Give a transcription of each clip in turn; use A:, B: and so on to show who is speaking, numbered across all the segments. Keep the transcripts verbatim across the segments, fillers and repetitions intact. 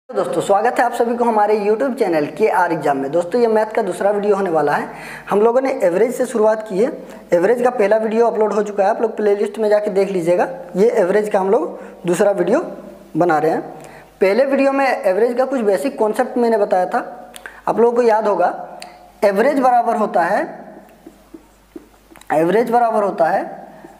A: दोस्तों स्वागत है आप सभी को हमारे यूट्यूब चैनल के आर एग्जाम में। दोस्तों ये मैथ का दूसरा वीडियो होने वाला है। हम लोगों ने एवरेज से शुरुआत की है। एवरेज का पहला वीडियो अपलोड हो चुका है, आप लोग प्लेलिस्ट में जाके देख लीजिएगा। ये एवरेज का हम लोग दूसरा वीडियो बना रहे हैं। पहले वीडियो में एवरेज का कुछ बेसिक कॉन्सेप्ट मैंने बताया था, आप लोगों को याद होगा। एवरेज बराबर होता है एवरेज बराबर होता है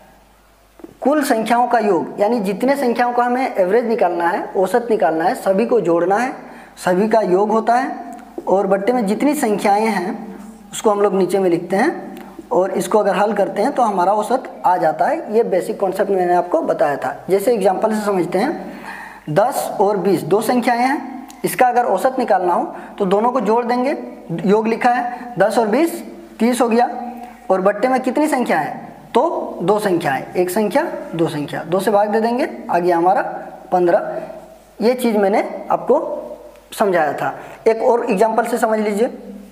A: कुल संख्याओं का योग, यानी जितने संख्याओं का हमें एवरेज निकालना है, औसत निकालना है, सभी को जोड़ना है, सभी का योग होता है और बट्टे में जितनी संख्याएं हैं उसको हम लोग नीचे में लिखते हैं और इसको अगर हल करते हैं तो हमारा औसत आ जाता है। ये बेसिक कॉन्सेप्ट मैंने आपको बताया था। जैसे एग्जांपल से समझते हैं, दस और बीस दो संख्याएं हैं, इसका अगर औसत निकालना हो तो दोनों को जोड़ देंगे, योग लिखा है, दस और बीस तीस हो गया और बट्टे में कितनी संख्या है तो दो संख्या है, एक संख्या दो संख्या, दो से भाग दे देंगे, आ गया हमारा पंद्रह। ये चीज़ मैंने आपको समझाया था। एक और एग्जांपल से समझ लीजिए,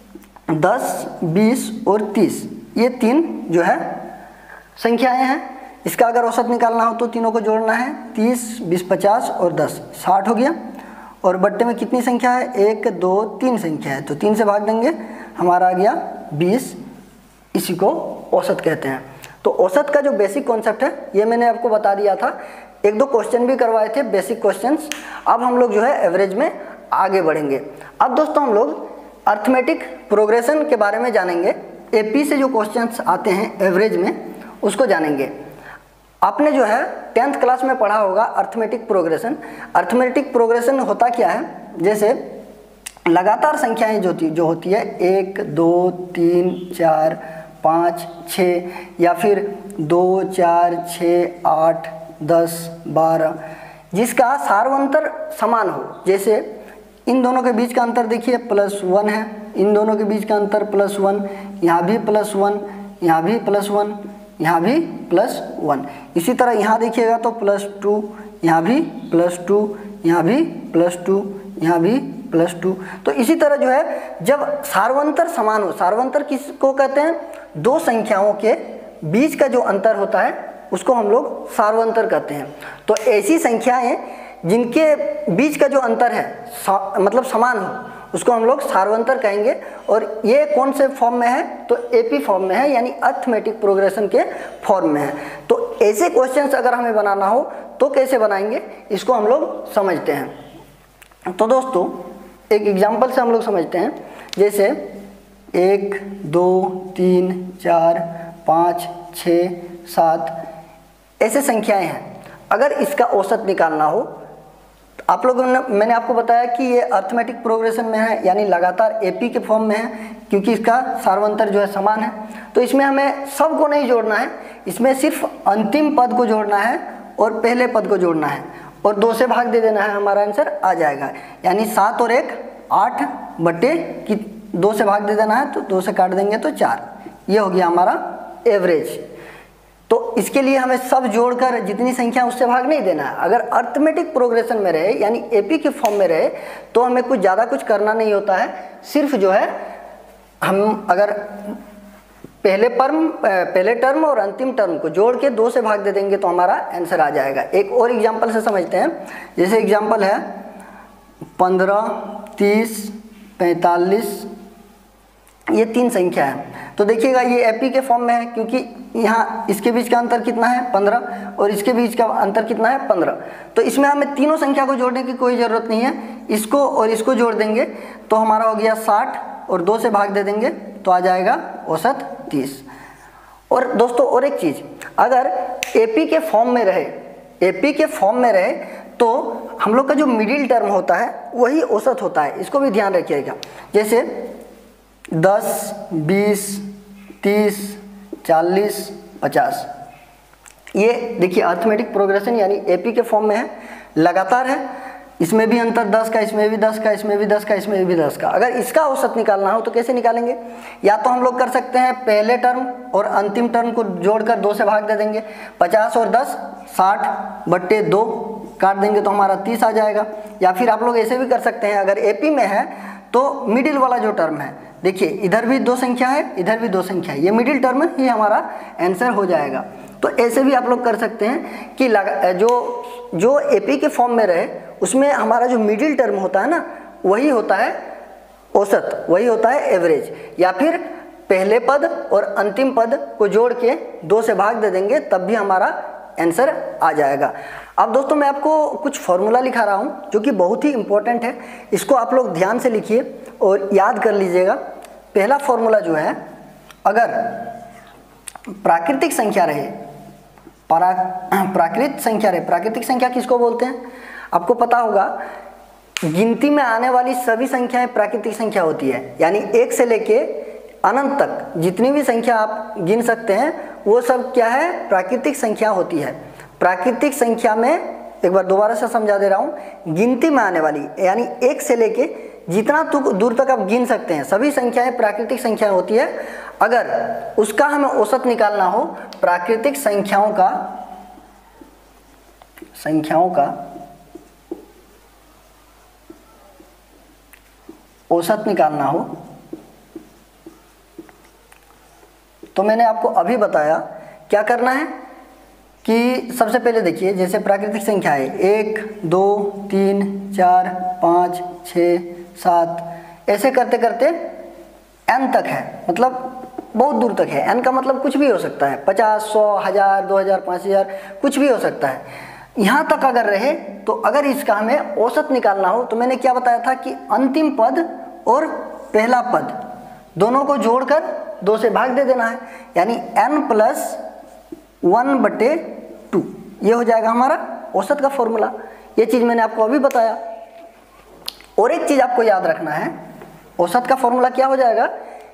A: दस बीस और तीस ये तीन जो है संख्याएं हैं, इसका अगर औसत निकालना हो तो तीनों को जोड़ना है, तीस बीस पचास और दस साठ हो गया और बट्टे में कितनी संख्या है, एक दो तीन संख्या है, तो तीन से भाग देंगे, हमारा आ गया बीस। इसी को औसत कहते हैं। तो औसत का जो बेसिक कॉन्सेप्ट है ये मैंने आपको बता दिया था। एक दो क्वेश्चन भी करवाए थे, बेसिक क्वेश्चंस। अब हम लोग जो है एवरेज में आगे बढ़ेंगे। अब दोस्तों हम लोग अर्थमेटिक प्रोग्रेशन के बारे में जानेंगे। एपी से जो क्वेश्चंस आते हैं एवरेज में उसको जानेंगे। आपने जो है टेंथ क्लास में पढ़ा होगा अर्थमेटिक प्रोग्रेशन। अर्थमेटिक प्रोग्रेशन होता क्या है, जैसे लगातार संख्याएं जो होती जो होती है एक दो तीन चार पाँच छः, या फिर दो चार छः आठ दस बारह, जिसका सार्वंतर समान हो। जैसे इन दोनों के बीच का अंतर देखिए प्लस वन है, इन दोनों के बीच का अंतर प्लस वन, यहाँ भी प्लस वन, यहाँ भी प्लस वन, यहाँ भी प्लस वन। इसी तरह यहाँ देखिएगा तो प्लस टू, यहाँ भी प्लस टू, यहाँ भी प्लस टू, यहाँ भी प्लस टू। तो इसी तरह जो है जब सार्वंतर समान हो, सार्वंतर किसको कहते हैं, दो संख्याओं के बीच का जो अंतर होता है उसको हम लोग सार्वंतर कहते हैं। तो ऐसी संख्याएं जिनके बीच का जो अंतर है मतलब समान हो उसको हम लोग सार्वंतर कहेंगे। और ये कौन से फॉर्म में है तो एपी फॉर्म में है, यानी अर्थमेटिक प्रोग्रेशन के फॉर्म में है। तो ऐसे क्वेश्चंस अगर हमें बनाना हो तो कैसे बनाएंगे इसको हम लोग समझते हैं। तो दोस्तों एक एग्जाम्पल से हम लोग समझते हैं। जैसे एक दो तीन चार पाँच छः सात ऐसे संख्याएं हैं, अगर इसका औसत निकालना हो आप लोगों ने मैंने आपको बताया कि ये अर्थमेटिक प्रोग्रेशन में है, यानी लगातार एपी के फॉर्म में है, क्योंकि इसका सार्वंतर जो है समान है। तो इसमें हमें सब को नहीं जोड़ना है, इसमें सिर्फ अंतिम पद को जोड़ना है और पहले पद को जोड़ना है और दो से भाग दे देना है, हमारा आंसर आ जाएगा। यानी सात और एक आठ बटे की दो से भाग दे देना है, तो दो से काट देंगे तो चार। ये हो गया हमारा एवरेज। तो इसके लिए हमें सब जोड़कर जितनी संख्या उससे भाग नहीं देना है। अगर अर्थमेटिक प्रोग्रेशन में रहे यानी एपी के फॉर्म में रहे तो हमें कुछ ज़्यादा कुछ करना नहीं होता है। सिर्फ जो है हम अगर पहले टर्म पहले टर्म और अंतिम टर्म को जोड़ के दो से भाग दे देंगे तो हमारा आंसर आ जाएगा। एक और एग्जाम्पल से समझते हैं। जैसे एग्जाम्पल है पंद्रह तीस पैंतालीस, ये तीन संख्या है। तो देखिएगा ये एपी के फॉर्म में है, क्योंकि यहाँ इसके बीच का अंतर कितना है पंद्रह और इसके बीच का अंतर कितना है पंद्रह। तो इसमें हमें तीनों संख्या को जोड़ने की कोई ज़रूरत नहीं है, इसको और इसको जोड़ देंगे तो हमारा हो गया साठ और दो से भाग दे देंगे तो आ जाएगा औसत तीस। और दोस्तों और एक चीज़, अगर एपी के फॉर्म में रहे एपी के फॉर्म में रहे तो हम लोग का जो मिडिल टर्म होता है वही औसत होता है, इसको भी ध्यान रखिएगा। जैसे दस बीस तीस चालीस पचास, ये देखिए अर्थमेटिक प्रोग्रेशन यानी एपी के फॉर्म में है, लगातार है, इसमें भी अंतर दस का, इसमें भी दस का, इसमें भी दस का, इसमें भी दस का। अगर इसका औसत निकालना हो तो कैसे निकालेंगे, या तो हम लोग कर सकते हैं पहले टर्म और अंतिम टर्म को जोड़कर दो से भाग दे देंगे, पचास और दस साठ बट्टे दो काट देंगे तो हमारा तीस आ जाएगा। या फिर आप लोग ऐसे भी कर सकते हैं, अगर एपी में है तो मिडिल वाला जो टर्म है, देखिए इधर भी दो संख्या है इधर भी दो संख्या है, ये मिडिल टर्म ही हमारा आंसर हो जाएगा। तो ऐसे भी आप लोग कर सकते हैं कि लगा जो जो एपी के फॉर्म में रहे उसमें हमारा जो मिडिल टर्म होता है ना, वही होता है औसत, वही होता है एवरेज, या फिर पहले पद और अंतिम पद को जोड़ के दो से भाग दे देंगे तब भी हमारा आंसर आ जाएगा। अब दोस्तों मैं आपको कुछ फॉर्मूला लिखा रहा हूँ जो कि बहुत ही इंपॉर्टेंट है, इसको आप लोग ध्यान से लिखिए और याद कर लीजिएगा। पहला फॉर्मूला जो है, अगर प्राकृतिक संख्या रहे, परा प्राकृत संख्या रहे, प्राकृतिक संख्या किसको बोलते हैं आपको पता होगा, गिनती में आने वाली सभी संख्याएं प्राकृतिक संख्या होती है, यानी एक से लेके अनंत तक जितनी भी संख्या आप गिन सकते हैं वो सब क्या है, प्राकृतिक संख्या होती है। प्राकृतिक संख्या में एक बार दोबारा से समझा दे रहा हूँ, गिनती में आने वाली यानी एक से लेके जितना दूर तक आप गिन सकते हैं सभी संख्याएं प्राकृतिक संख्या होती है। अगर उसका हमें औसत निकालना हो, प्राकृतिक संख्याओं का संख्याओं का औसत निकालना हो तो मैंने आपको अभी बताया क्या करना है कि सबसे पहले देखिए, जैसे प्राकृतिक संख्या है एक दो तीन चार पाँच छः सात, ऐसे करते करते एन तक है, मतलब बहुत दूर तक है। एन का मतलब कुछ भी हो सकता है, पचास, सौ, हज़ार, दो हज़ार, पाँच हज़ार, कुछ भी हो सकता है। यहाँ तक अगर रहे तो अगर इसका हमें औसत निकालना हो तो मैंने क्या बताया था कि अंतिम पद और पहला पद दोनों को जोड़कर दो से भाग दे देना है, यानी एन प्लस वन बटे टू, ये हो जाएगा हमारा औसत का फॉर्मूला। ये चीज़ मैंने आपको अभी बताया। और एक चीज़ आपको याद रखना है, औसत का फॉर्मूला क्या हो जाएगा,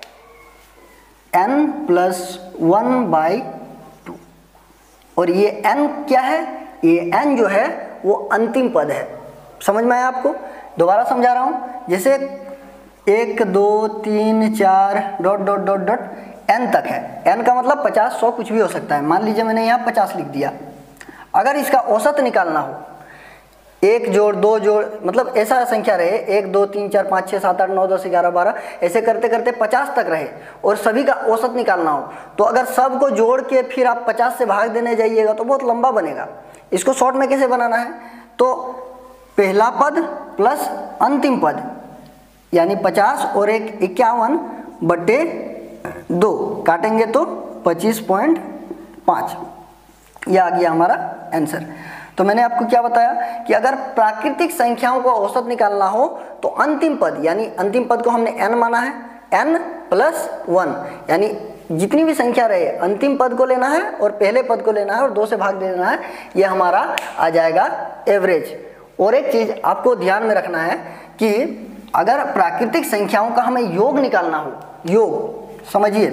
A: n plus one by two. और ये n क्या है, ये n जो है वो अंतिम पद है। समझ में आया आपको? दोबारा समझा रहा हूँ, जैसे एक दो तीन चार dot dot dot dot n तक है। n का मतलब पचास, सौ, कुछ भी हो सकता है। मान लीजिए मैंने यहाँ पचास लिख दिया। अगर इसका औसत निकालना हो, एक जोड़ दो जोड़, मतलब ऐसा संख्या रहे एक दो तीन चार पाँच छः सात आठ नौ दस ग्यारह बारह, ऐसे करते करते पचास तक रहे और सभी का औसत निकालना हो, तो अगर सब को जोड़ के फिर आप पचास से भाग देने जाइएगा तो बहुत लंबा बनेगा। इसको शॉर्ट में कैसे बनाना है, तो पहला पद प्लस अंतिम पद यानी पचास और एक इक्यावन बटे दो काटेंगे तो पच्चीस पॉइंट पाँच, यह आ गया हमारा आंसर। तो मैंने आपको क्या बताया कि अगर प्राकृतिक संख्याओं को औसत निकालना हो तो अंतिम पद, यानी अंतिम पद को हमने n माना है, n प्लस वन, यानी जितनी भी संख्या रहे अंतिम पद को लेना है और पहले पद को लेना है और दो से भाग देना है, यह हमारा आ जाएगा एवरेज। और एक चीज़ आपको ध्यान में रखना है कि अगर प्राकृतिक संख्याओं का हमें योग निकालना हो, योग समझिए,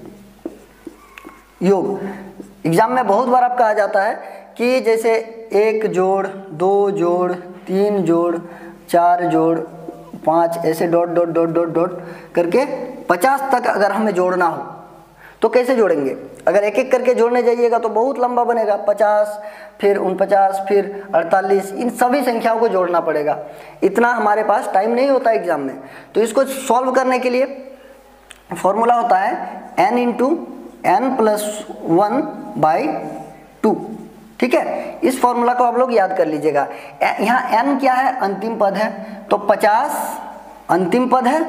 A: योग एग्जाम में बहुत बार आपका आ जाता है कि जैसे एक जोड़, दो जोड़, तीन जोड़, चार जोड़, पाँच, ऐसे dot dot dot dot dot करके पचास तक अगर हमें जोड़ना हो तो कैसे जोड़ेंगे। अगर एक एक करके जोड़ने जाइएगा तो बहुत लंबा बनेगा, पचास फिर उनपचास फिर अड़तालीस, इन सभी संख्याओं को जोड़ना पड़ेगा। इतना हमारे पास टाइम नहीं होता एग्जाम में। तो इसको सॉल्व करने के लिए फॉर्मूला होता है n into n plus one by two. ठीक है, इस फॉर्मूला को आप लोग याद कर लीजिएगा। यहाँ n क्या है, अंतिम पद है, तो पचास अंतिम पद है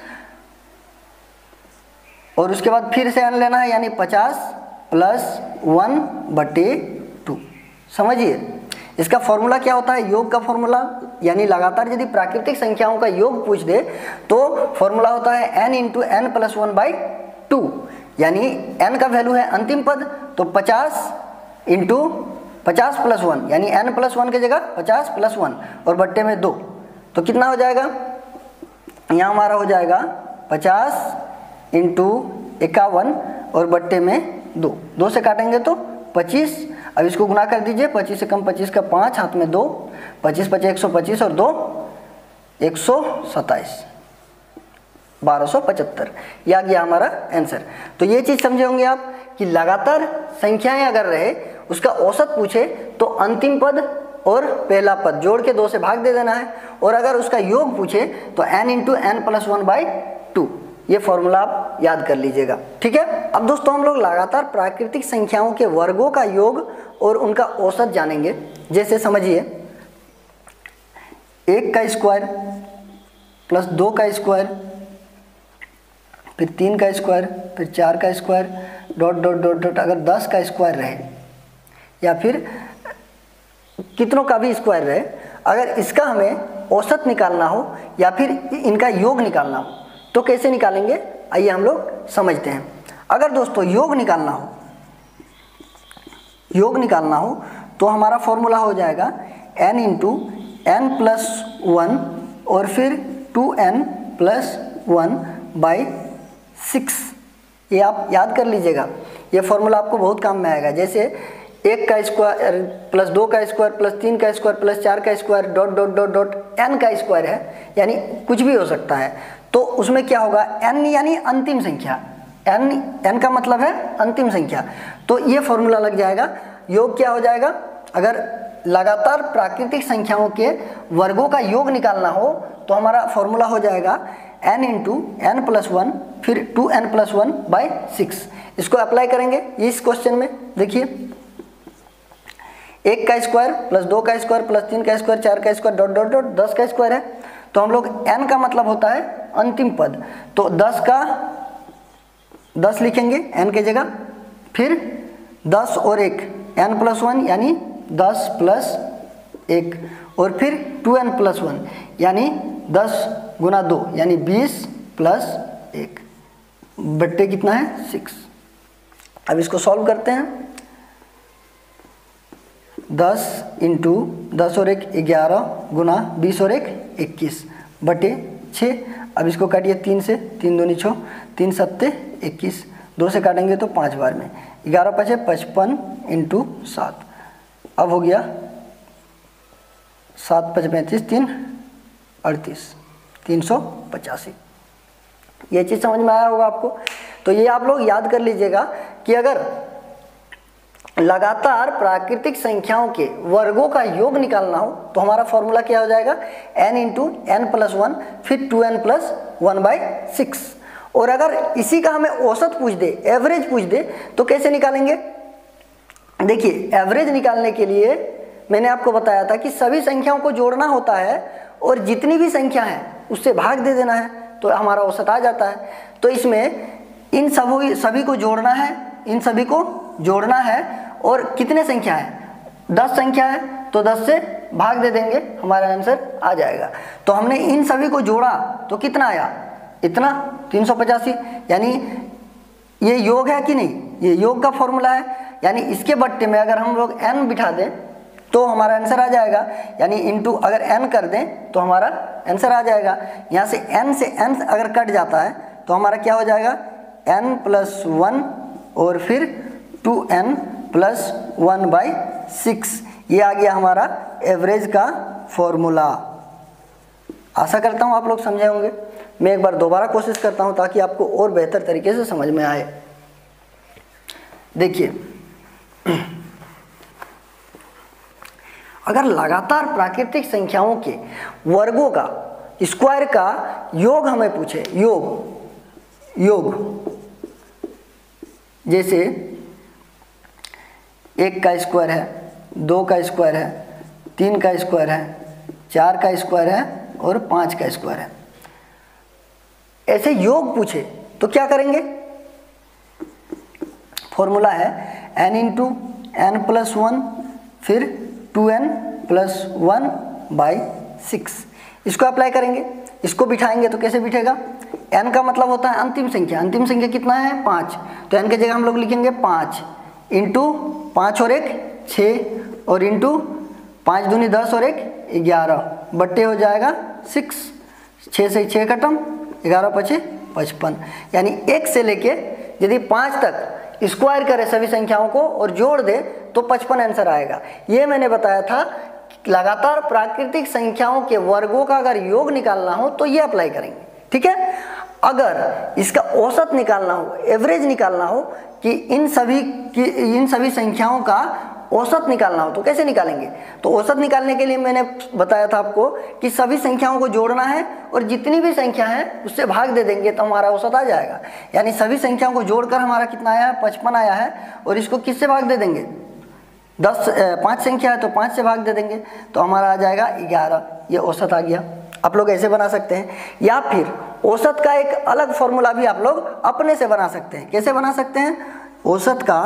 A: और उसके बाद फिर से n लेना है, यानी पचास प्लस वन बटे टू। समझिए इसका फॉर्मूला क्या होता है, योग का फॉर्मूला, यानी लगातार यदि प्राकृतिक संख्याओं का योग पूछ दे तो फॉर्मूला होता है n into n plus one by two, यानी n का वैल्यू है अंतिम पद, तो पचास इंटू पचास प्लस वन, यानी n प्लस वन की जगह पचास प्लस वन और बट्टे में दो, तो कितना हो जाएगा, यहाँ हमारा हो जाएगा पचास इंटू इक्यावन और बट्टे में दो, दो से काटेंगे तो पच्चीस। अब इसको गुना कर दीजिए, पच्चीस से कम पच्चीस का पाँच, हाथ में दो, पच्चीस पच्चीस एक सौ पच्चीस और दो एक सौ सत्ताईस, बारह सौ पचहत्तर, यह आ गया हमारा आंसर। तो ये चीज़ समझे होंगे आप कि लगातार संख्याएं अगर रहे, उसका औसत पूछे तो अंतिम पद और पहला पद जोड़ के दो से भाग दे देना है, और अगर उसका योग पूछे तो n into n plus one by two, ये फॉर्मूला आप याद कर लीजिएगा। ठीक है, अब दोस्तों हम लोग लगातार प्राकृतिक संख्याओं के वर्गों का योग और उनका औसत जानेंगे। जैसे समझिए एक का स्क्वायर प्लस दो का स्क्वायर, फिर तीन का स्क्वायर, फिर चार का square, dot dot dot dot, अगर दस का स्क्वायर रहे या फिर कितनों का भी स्क्वायर रहे, अगर इसका हमें औसत निकालना हो या फिर इनका योग निकालना हो तो कैसे निकालेंगे, आइए हम लोग समझते हैं। अगर दोस्तों योग निकालना हो योग निकालना हो तो हमारा फॉर्मूला हो जाएगा n into n plus one और फिर two n plus one by six. ये आप याद कर लीजिएगा, ये फॉर्मूला आपको बहुत काम में आएगा। जैसे एक का स्क्वायर प्लस दो का स्क्वायर प्लस तीन का स्क्वायर प्लस चार का square dot dot dot dot n का स्क्वायर है, यानी कुछ भी हो सकता है। तो उसमें क्या होगा, एन यानी अंतिम संख्या, एन एन का मतलब है अंतिम संख्या। तो ये फॉर्मूला लग जाएगा। योग क्या हो जाएगा, अगर लगातार प्राकृतिक संख्याओं के वर्गों का योग निकालना हो तो हमारा फॉर्मूला हो जाएगा n into n plus one फिर two n plus one by six. इसको अप्लाई करेंगे इस क्वेश्चन में। देखिए एक का स्क्वायर प्लस दो का स्क्वायर प्लस तीन का स्क्वायर चार का स्क्वायर डॉट डॉट डॉट दस का स्क्वायर है, तो हम लोग n का मतलब होता है अंतिम पद, तो दस का दस लिखेंगे n के जगह, फिर दस और एक n प्लस वन यानी दस प्लस एक, और फिर टू एन प्लस वन यानी दस गुना दो यानी बीस प्लस एक, बट्टे कितना है सिक्स। अब इसको सॉल्व करते हैं। दस इंटू दस और एक ग्यारह गुना बीस और एक इक्कीस बटे छः। अब इसको काटिए तीन से, तीन दूनी छः, तीन सत्ते इक्कीस, दो से काटेंगे तो पाँच बार में, ग्यारह पचे पचपन इंटू सात। अब हो गया सात पच पैंतीस, तीन अड़तीस, तीन सौ पचासी। ये चीज़ समझ में आया होगा आपको। तो ये आप लोग याद कर लीजिएगा कि अगर लगातार प्राकृतिक संख्याओं के वर्गों का योग निकालना हो तो हमारा फॉर्मूला क्या हो जाएगा, n into n plus one फिर two n plus one by six. और अगर इसी का हमें औसत पूछ दे, एवरेज पूछ दे, तो कैसे निकालेंगे। देखिए एवरेज निकालने के लिए मैंने आपको बताया था कि सभी संख्याओं को जोड़ना होता है और जितनी भी संख्या है उससे भाग दे देना है तो हमारा औसत आ जाता है। तो इसमें इन सभी सभी को जोड़ना है, इन सभी को जोड़ना है, और कितने संख्या है, दस संख्या है तो दस से भाग दे देंगे, हमारा आंसर आ जाएगा। तो हमने इन सभी को जोड़ा तो कितना आया, इतना तीन सौ पचासी, यानी ये योग है कि नहीं, ये योग का फॉर्मूला है। यानी इसके बट्टे में अगर हम लोग n बिठा दें तो हमारा आंसर आ जाएगा, यानी इंटू अगर n कर दें तो हमारा आंसर आ जाएगा। यहाँ से n से n अगर कट जाता है तो हमारा क्या हो जाएगा, n प्लस वन और फिर two n plus one by six. ये आ गया हमारा एवरेज का फॉर्मूला। आशा करता हूँ आप लोग समझे होंगे। मैं एक बार दोबारा कोशिश करता हूँ ताकि आपको और बेहतर तरीके से समझ में आए। देखिए अगर लगातार प्राकृतिक संख्याओं के वर्गों का स्क्वायर का योग हमें पूछे, योग योग जैसे एक का स्क्वायर है, दो का स्क्वायर है, तीन का स्क्वायर है, चार का स्क्वायर है और पाँच का स्क्वायर है, ऐसे योग पूछे तो क्या करेंगे। फॉर्मूला है n into n plus one फिर two n plus one by six. इसको अप्लाई करेंगे, इसको बिठाएंगे तो कैसे बिठेगा, n का मतलब होता है अंतिम संख्या, अंतिम संख्या कितना है पाँच, तो n के जगह हम लोग लिखेंगे पाँच इंटू पाँच और एक छः और इंटू पाँच दूनी दस और एक ग्यारह बट्टे हो जाएगा सिक्स, छः से छः खत्म, ग्यारह पचे पचपन। यानी एक से लेके यदि पाँच तक स्क्वायर करे सभी संख्याओं को और जोड़ दे तो पचपन आंसर आएगा। ये मैंने बताया था लगातार प्राकृतिक संख्याओं के वर्गों का अगर योग निकालना हो तो ये अप्लाई करेंगे, ठीक है। अगर इसका औसत निकालना हो, एवरेज निकालना हो कि इन सभी की इन सभी संख्याओं का औसत निकालना हो तो कैसे निकालेंगे। तो औसत निकालने के लिए मैंने बताया था आपको कि सभी संख्याओं को जोड़ना है और जितनी भी संख्या है उससे भाग दे देंगे तो हमारा औसत आ जाएगा। यानी सभी संख्याओं को जोड़कर हमारा कितना आया है, पचपन आया है, और इसको किससे भाग दे देंगे, दस पाँच संख्या है तो पाँच से भाग दे देंगे तो हमारा आ जाएगा ग्यारह, ये औसत आ गया। आप लोग ऐसे बना सकते हैं, या फिर औसत का एक अलग फॉर्मूला भी आप लोग अपने से बना सकते हैं। कैसे बना सकते हैं? औसत का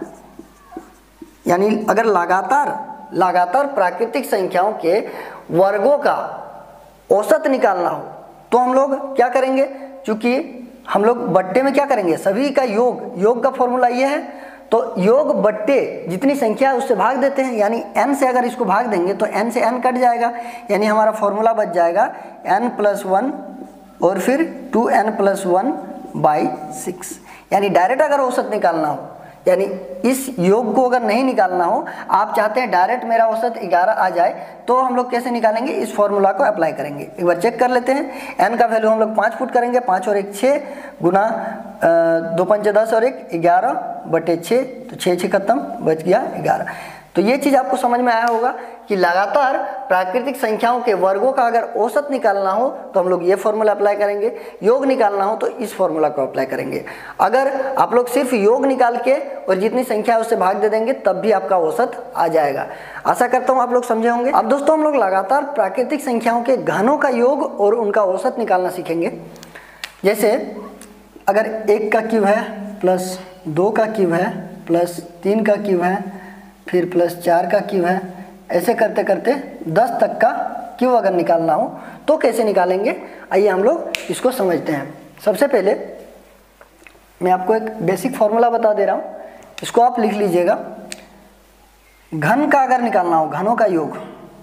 A: यानी अगर लगातार लगातार प्राकृतिक संख्याओं के वर्गों का औसत निकालना हो तो हम लोग क्या करेंगे, क्योंकि हम लोग बट्टे में क्या करेंगे, सभी का योग, योग का फॉर्मूला ये है, तो योग बट्टे जितनी संख्या है उससे भाग देते हैं, यानी n से अगर इसको भाग देंगे तो n से n कट जाएगा, यानी हमारा फॉर्मूला बच जाएगा n प्लस वन और फिर two n plus one by six. यानी डायरेक्ट अगर औसत निकालना हो, यानी इस योग को अगर नहीं निकालना हो, आप चाहते हैं डायरेक्ट मेरा औसत ग्यारह आ जाए, तो हम लोग कैसे निकालेंगे, इस फॉर्मूला को अप्लाई करेंगे। एक बार चेक कर लेते हैं। n का वैल्यू हम लोग पाँच फुट करेंगे, पाँच और एक छः गुना दो पंचे दस और एक ग्यारह बटे छः, तो छः छः खत्म, बच गया ग्यारह। तो ये चीज़ आपको समझ में आया होगा कि लगातार प्राकृतिक संख्याओं के वर्गों का अगर औसत निकालना हो तो हम लोग ये फॉर्मूला अप्लाई करेंगे, योग निकालना हो तो इस फॉर्मूला को अप्लाई करेंगे। अगर आप लोग सिर्फ योग निकाल के और जितनी संख्या है उससे भाग दे देंगे तब भी आपका औसत आ जाएगा। आशा करता हूँ आप लोग समझे होंगे। अब दोस्तों हम लोग लगातार प्राकृतिक संख्याओं के घनों का योग और उनका औसत निकालना सीखेंगे। जैसे अगर एक का क्यूब है प्लस दो का क्यूब है प्लस तीन का क्यूब है फिर प्लस चार का क्यूब है, ऐसे करते करते दस तक का क्यूब अगर निकालना हो तो कैसे निकालेंगे, आइए हम लोग इसको समझते हैं। सबसे पहले मैं आपको एक बेसिक फॉर्मूला बता दे रहा हूँ, इसको आप लिख लीजिएगा। घन का अगर निकालना हो, घनों का योग,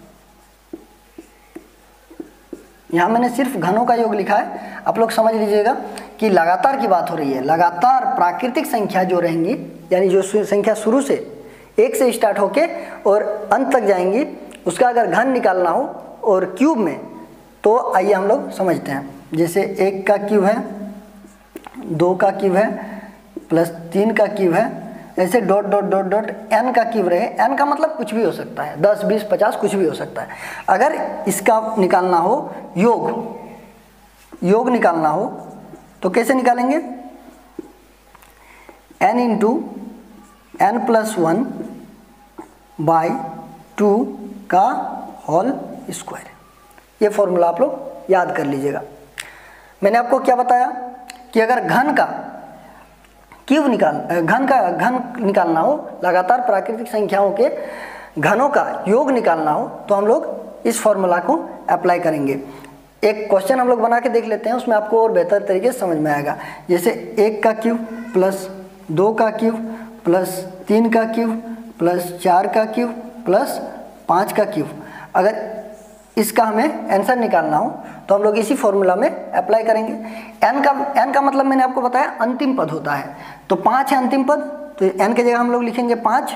A: यहाँ मैंने सिर्फ घनों का योग लिखा है, आप लोग समझ लीजिएगा कि लगातार की बात हो रही है। लगातार प्राकृतिक संख्या जो रहेंगी, यानी जो संख्या शुरू से एक से स्टार्ट होके और अंत तक जाएंगी, उसका अगर घन निकालना हो और क्यूब में, तो आइए हम लोग समझते हैं। जैसे एक का क्यूब है, दो का क्यूब है प्लस तीन का क्यूब है, ऐसे dot dot dot dot n का क्यूब रहे। एन का मतलब कुछ भी हो सकता है, दस बीस पचास कुछ भी हो सकता है। अगर इसका निकालना हो योग, योग निकालना हो तो कैसे निकालेंगे, n into n plus one by two का होल स्क्वायर। ये फॉर्मूला आप लोग याद कर लीजिएगा। मैंने आपको क्या बताया कि अगर घन का क्यूब निकाल घन का घन निकालना हो, लगातार प्राकृतिक संख्याओं के घनों का योग निकालना हो तो हम लोग इस फॉर्मूला को अप्लाई करेंगे। एक क्वेश्चन हम लोग बना के देख लेते हैं, उसमें आपको और बेहतर तरीके से समझ में आएगा। जैसे एक का क्यूब प्लस दो का क्यूब प्लस तीन का क्यूब प्लस चार का क्यूब प्लस पाँच का क्यूब, अगर इसका हमें आंसर निकालना हो तो हम लोग इसी फॉर्मूला में अप्लाई करेंगे। एन का एन का मतलब मैंने आपको बताया अंतिम पद होता है, तो पाँच है अंतिम पद, तो एन की जगह हम लोग लिखेंगे पाँच,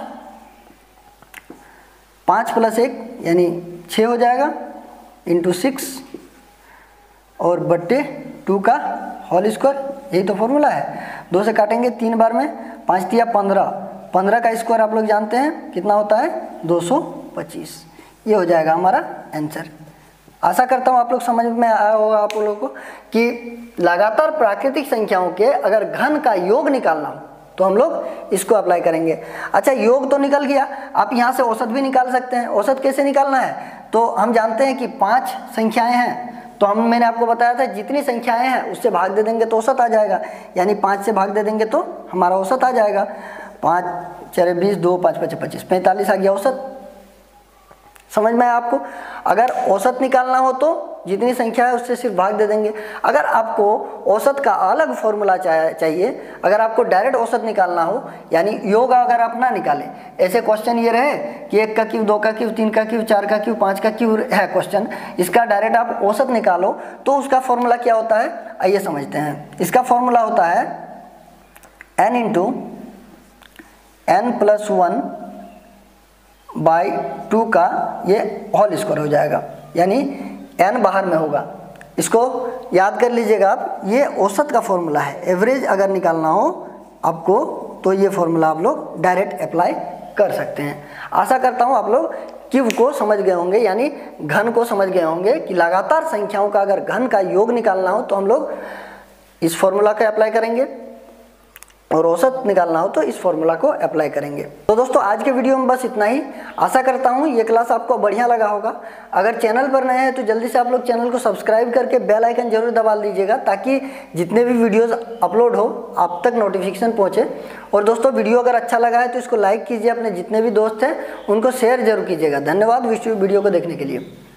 A: पाँच प्लस एक यानी छः हो जाएगा, इंटू सिक्स और बट्टे टू का होल स्क्वायर, यही तो फॉर्मूला है। दो से काटेंगे तीन बार में, पाँच तिया पंद्रह, पंद्रह का स्क्वायर आप लोग जानते हैं कितना होता है, दो सौ पच्चीस। ये हो जाएगा हमारा आंसर। आशा करता हूँ आप लोग समझ में आया होगा आप लोगों को कि लगातार प्राकृतिक संख्याओं के अगर घन का योग निकालना हो तो हम लोग इसको अप्लाई करेंगे। अच्छा, योग तो निकल गया, आप यहाँ से औसत भी निकाल सकते हैं। औसत कैसे निकालना है, तो हम जानते हैं कि पाँच संख्याएं हैं, तो हम मैंने आपको बताया था जितनी संख्याएं हैं उससे भाग दे देंगे तो औसत आ जाएगा, यानी पाँच से भाग दे देंगे तो हमारा औसत आ जाएगा। पाँच चरे बीस, दो पाँच पचे पच्चीस, पैंतालीस आ गया औसत। समझ में आया आपको। अगर औसत निकालना हो तो जितनी संख्या है उससे सिर्फ भाग दे देंगे। अगर आपको औसत का अलग फॉर्मूला चाहिए, अगर आपको डायरेक्ट औसत निकालना हो, यानी योग अगर आप ना निकालें, ऐसे क्वेश्चन ये रहे कि एक का क्यूब, दो का क्यूब, तीन का क्यूब, चार का क्यूब, पाँच का क्यूब है क्वेश्चन, इसका डायरेक्ट आप औसत निकालो तो उसका फॉर्मूला क्या होता है, आइए समझते हैं। इसका फॉर्मूला होता है n into n plus one by two का ये होल स्क्वायर हो जाएगा, यानी एन बाहर में होगा। इसको याद कर लीजिएगा आप, ये औसत का फॉर्मूला है। एवरेज अगर निकालना हो आपको तो ये फॉर्मूला आप लोग डायरेक्ट अप्लाई कर सकते हैं। आशा करता हूँ आप लोग क्यूब को समझ गए होंगे, यानी घन को समझ गए होंगे कि लगातार संख्याओं का अगर घन का योग निकालना हो तो हम लोग इस फॉर्मूला का अप्लाई करेंगे। और औसत निकालना हो तो इस फॉर्मूला को अप्लाई करेंगे। तो दोस्तों आज के वीडियो में बस इतना ही। आशा करता हूँ ये क्लास आपको बढ़िया लगा होगा। अगर चैनल पर नए हैं तो जल्दी से आप लोग चैनल को सब्सक्राइब करके बेल आइकन जरूर दबा दीजिएगा, ताकि जितने भी वीडियोस अपलोड हो आप तक नोटिफिकेशन पहुँचे। और दोस्तों वीडियो अगर अच्छा लगा है तो इसको लाइक कीजिए, अपने जितने भी दोस्त हैं उनको शेयर जरूर कीजिएगा। धन्यवाद वीडियो को देखने के लिए।